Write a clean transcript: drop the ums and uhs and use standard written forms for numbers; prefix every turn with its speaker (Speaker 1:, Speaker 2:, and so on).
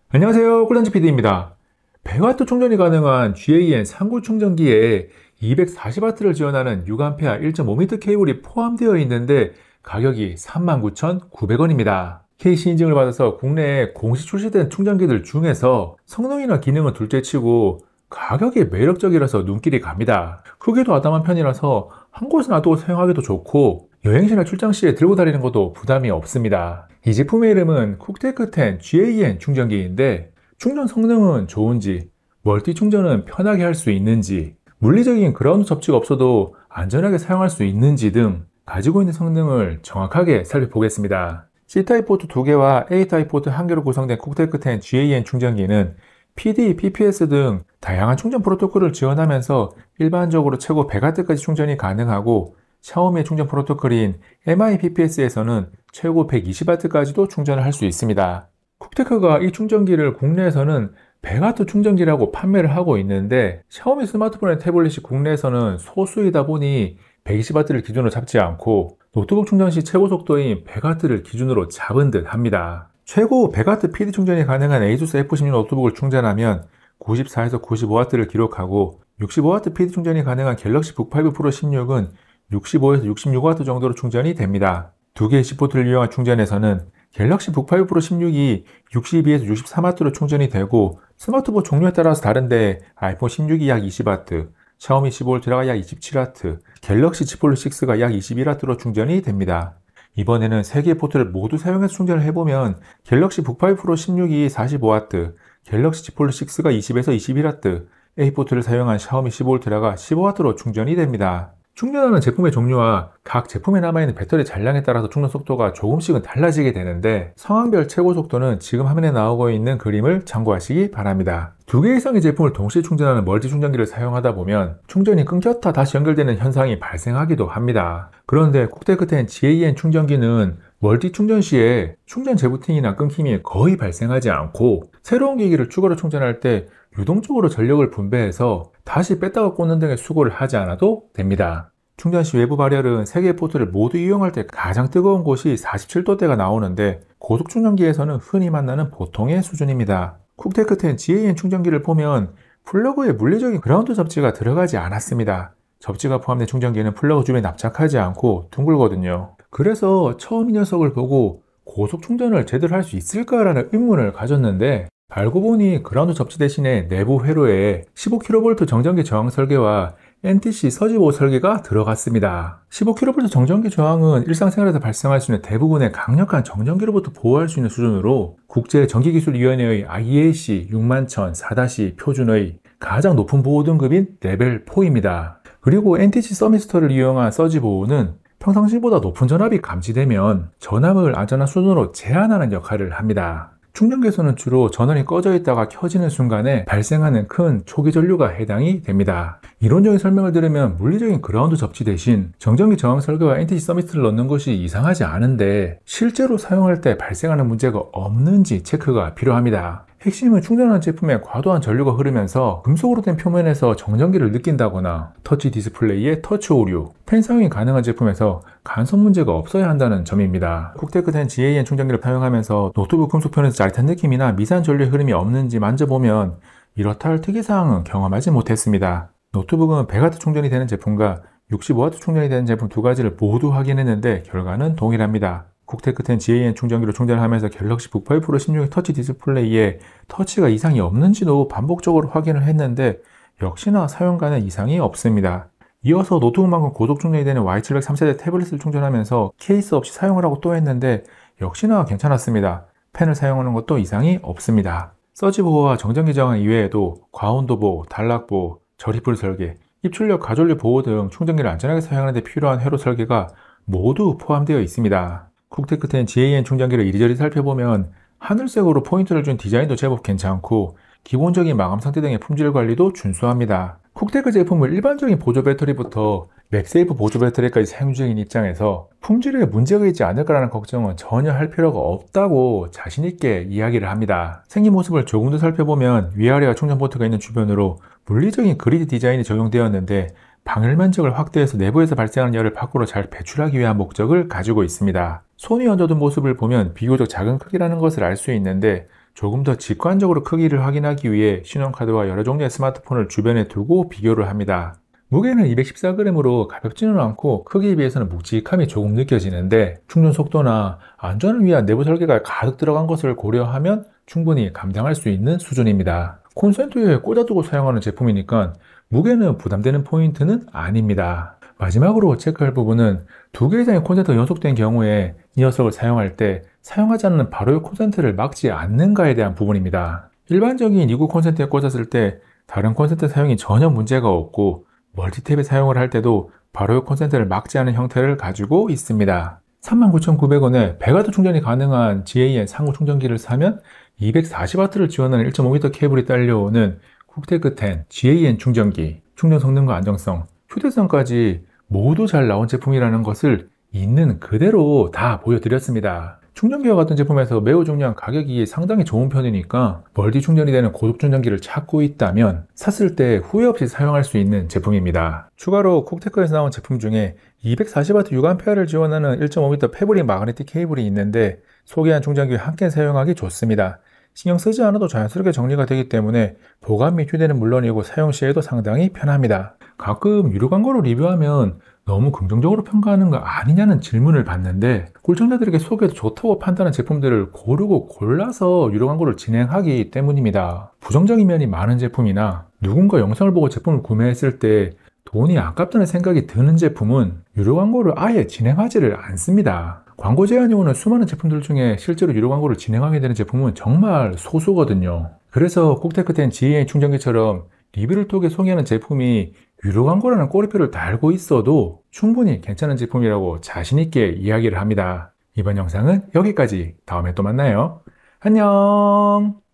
Speaker 1: 안녕하세요. 꿀단지 PD입니다. 100W 충전이 가능한 GAN 상구 충전기에 240W를 지원하는 6A 1.5m 케이블이 포함되어 있는데 가격이 39,900원입니다. KC 인증을 받아서 국내에 공식 출시된 충전기들 중에서 성능이나 기능은 둘째치고 가격이 매력적이라서 눈길이 갑니다. 크기도 아담한 편이라서 한 곳에 놔두고 사용하기도 좋고 여행시나 출장 시에 들고 다니는 것도 부담이 없습니다. 이 제품의 이름은 쿡테크10 GAN 충전기인데 충전 성능은 좋은지, 멀티 충전은 편하게 할 수 있는지, 물리적인 그라운드 접지가 없어도 안전하게 사용할 수 있는지 등 가지고 있는 성능을 정확하게 살펴보겠습니다. C타입 포트 2개와 A타입 포트 1개로 구성된 쿡테크10 GAN 충전기는 PD, PPS 등 다양한 충전 프로토콜을 지원하면서 일반적으로 최고 100W까지 충전이 가능하고 샤오미의 충전 프로토콜인 MIPPS에서는 최고 120W까지도 충전을 할 수 있습니다. 쿡테크가 이 충전기를 국내에서는 100W 충전기라고 판매를 하고 있는데 샤오미 스마트폰의 태블릿이 국내에서는 소수이다 보니 120W를 기준으로 잡지 않고 노트북 충전 시 최고 속도인 100W를 기준으로 잡은 듯 합니다. 최고 100W PD 충전이 가능한 ASUS F16 노트북을 충전하면 94에서 95W를 기록하고 65W PD 충전이 가능한 갤럭시 북5 프로 16은 65에서 66W 정도로 충전이 됩니다. 두 개의 C포트를 이용한 충전에서는 갤럭시 북5 프로 16이 62에서 63W로 충전이 되고 스마트폰 종류에 따라서 다른데 아이폰 16이 약 20W, 샤오미 15 울트라가 약 27W, 갤럭시 Z 폴드 6가 약 21W로 충전이 됩니다. 이번에는 3개의 포트를 모두 사용해서 충전을 해보면 갤럭시 북5 프로 16이 45W, 갤럭시 Z 폴드 6가 20에서 21W, A포트를 사용한 샤오미 15 울트라가 15W로 충전이 됩니다. 충전하는 제품의 종류와 각 제품에 남아있는 배터리 잔량에 따라서 충전 속도가 조금씩은 달라지게 되는데 상황별 최고 속도는 지금 화면에 나오고 있는 그림을 참고하시기 바랍니다. 2개 이상의 제품을 동시에 충전하는 멀티 충전기를 사용하다 보면 충전이 끊겼다 다시 연결되는 현상이 발생하기도 합니다. 그런데 쿡테크10 GAN 충전기는 멀티 충전 시에 충전 재부팅이나 끊김이 거의 발생하지 않고 새로운 기기를 추가로 충전할 때 유동적으로 전력을 분배해서 다시 뺐다가 꽂는 등의 수고를 하지 않아도 됩니다. 충전 시 외부 발열은 3개의 포트를 모두 이용할 때 가장 뜨거운 곳이 47도대가 나오는데 고속 충전기에서는 흔히 만나는 보통의 수준입니다. 쿡테크10 GAN 충전기를 보면 플러그에 물리적인 그라운드 접지가 들어가지 않았습니다. 접지가 포함된 충전기는 플러그 주변에 납작하지 않고 둥글거든요. 그래서 처음 이 녀석을 보고 고속 충전을 제대로 할 수 있을까라는 의문을 가졌는데 알고 보니 그라운드 접지 대신에 내부 회로에 15kV 정전기 저항 설계와 NTC 서지5 설계가 들어갔습니다. 15kV 정전기 저항은 일상생활에서 발생할 수 있는 대부분의 강력한 정전기로부터 보호할 수 있는 수준으로 국제전기기술위원회의 IAC 61000 4- 표준의 가장 높은 보호 등급인 레벨 4입니다. 그리고 NTC 서미스터를 이용한 서지 보호는 평상시보다 높은 전압이 감지되면 전압을 안전한 수준으로 제한하는 역할을 합니다. 충전기에서는 주로 전원이 꺼져 있다가 켜지는 순간에 발생하는 큰 초기 전류가 해당이 됩니다. 이론적인 설명을 들으면 물리적인 그라운드 접지 대신 정전기 저항 설계와 NTC 서미스터를 넣는 것이 이상하지 않은데 실제로 사용할 때 발생하는 문제가 없는지 체크가 필요합니다. 핵심은 충전한 제품에 과도한 전류가 흐르면서 금속으로 된 표면에서 정전기를 느낀다거나 터치 디스플레이에 터치 오류, 펜 사용이 가능한 제품에서 간섭 문제가 없어야 한다는 점입니다. 쿡테크10 GAN 충전기를 사용하면서 노트북 금속편에서 짜릿한 느낌이나 미세한 전류의 흐름이 없는지 만져보면 이렇다 할 특이사항은 경험하지 못했습니다. 노트북은 100W 충전이 되는 제품과 65W 충전이 되는 제품 두 가지를 모두 확인했는데 결과는 동일합니다. 쿡테크10 GAN 충전기로 충전을 하면서 갤럭시 북5 프로 16의 터치 디스플레이에 터치가 이상이 없는지도 반복적으로 확인을 했는데 역시나 사용감에 이상이 없습니다. 이어서 노트북만큼 고속 충전이 되는 Y700 3세대 태블릿을 충전하면서 케이스 없이 사용을 하고 또 했는데 역시나 괜찮았습니다. 펜을 사용하는 것도 이상이 없습니다. 서지 보호와 정전기 저항 이외에도 과온도 보호, 단락 보호, 저리풀 설계, 입출력 가전류 보호 등 충전기를 안전하게 사용하는 데 필요한 회로 설계가 모두 포함되어 있습니다. 쿡테크10 GAN 충전기를 이리저리 살펴보면 하늘색으로 포인트를 준 디자인도 제법 괜찮고 기본적인 마감 상태 등의 품질 관리도 준수합니다. 쿡테크 제품을 일반적인 보조 배터리부터 맥세이프 보조 배터리까지 사용 중인 입장에서 품질에 문제가 있지 않을까라는 걱정은 전혀 할 필요가 없다고 자신있게 이야기를 합니다. 생긴 모습을 조금 더 살펴보면 위아래와 충전 포트가 있는 주변으로 물리적인 그리드 디자인이 적용되었는데 방열 면적을 확대해서 내부에서 발생하는 열을 밖으로 잘 배출하기 위한 목적을 가지고 있습니다. 손이 얹어둔 모습을 보면 비교적 작은 크기라는 것을 알 수 있는데 조금 더 직관적으로 크기를 확인하기 위해 신용카드와 여러 종류의 스마트폰을 주변에 두고 비교를 합니다. 무게는 214g으로 가볍지는 않고 크기에 비해서는 묵직함이 조금 느껴지는데 충전 속도나 안전을 위한 내부 설계가 가득 들어간 것을 고려하면 충분히 감당할 수 있는 수준입니다. 콘센트에 꽂아두고 사용하는 제품이니까 무게는 부담되는 포인트는 아닙니다. 마지막으로 체크할 부분은 두 개 이상의 콘센트가 연속된 경우에 이 녀석을 사용할 때 사용하지 않는 발효 콘센트를 막지 않는가에 대한 부분입니다. 일반적인 2구 콘센트에 꽂았을 때 다른 콘센트 사용이 전혀 문제가 없고 멀티탭에 사용을 할 때도 발효 콘센트를 막지 않은 형태를 가지고 있습니다. 39,900원에 100W 충전이 가능한 GAN 상호 충전기를 사면 240W를 지원하는 1.5m 케이블이 딸려오는 쿡테크10 GAN 충전기, 충전 성능과 안정성, 휴대성까지 모두 잘 나온 제품이라는 것을 있는 그대로 다 보여드렸습니다. 충전기와 같은 제품에서 매우 중요한 가격이 상당히 좋은 편이니까 멀티 충전이 되는 고속 충전기를 찾고 있다면 샀을 때 후회 없이 사용할 수 있는 제품입니다. 추가로 쿡테크에서 나온 제품 중에 240W 6A를 지원하는 1.5m 패브릭 마그네틱 케이블이 있는데 소개한 충전기와 함께 사용하기 좋습니다. 신경 쓰지 않아도 자연스럽게 정리가 되기 때문에 보관 및 휴대는 물론이고 사용 시에도 상당히 편합니다. 가끔 유료 광고를 리뷰하면 너무 긍정적으로 평가하는 거 아니냐는 질문을 받는데 꿀청자들에게 소개도 좋다고 판단한 제품들을 고르고 골라서 유료 광고를 진행하기 때문입니다. 부정적인 면이 많은 제품이나 누군가 영상을 보고 제품을 구매했을 때 돈이 아깝다는 생각이 드는 제품은 유료 광고를 아예 진행하지를 않습니다. 광고 제한이 오는 수많은 제품들 중에 실제로 유료 광고를 진행하게 되는 제품은 정말 소수거든요. 그래서 쿡테크10 GAN 충전기처럼 리뷰를 통해 소개하는 제품이 유료 광고라는 꼬리표를 달고 있어도 충분히 괜찮은 제품이라고 자신있게 이야기를 합니다. 이번 영상은 여기까지. 다음에 또 만나요. 안녕.